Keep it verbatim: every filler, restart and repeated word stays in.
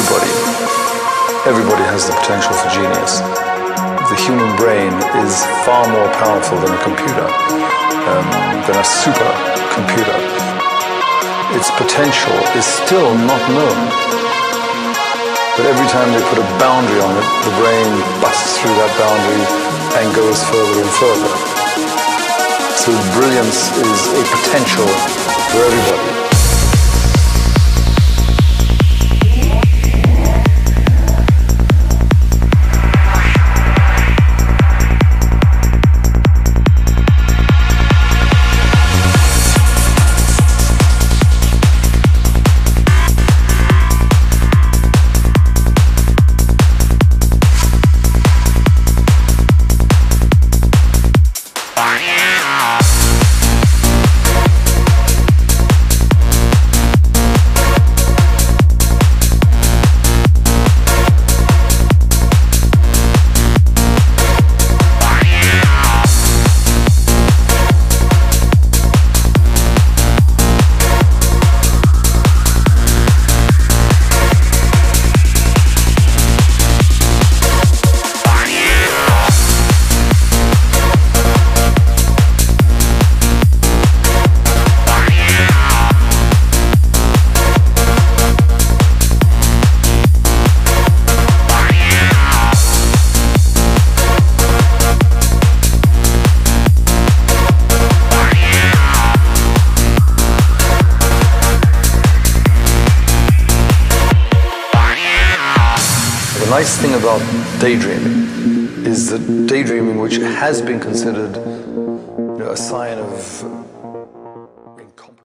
everybody, everybody has the potential for genius. The human brain is far more powerful than a computer, um, than a supercomputer. Its potential is still not known. But every time they put a boundary on it, the brain busts through that boundary and goes further and further. So brilliance is a potential for everybody. The nice thing about daydreaming is that daydreaming, which has been considered, you know, a sign of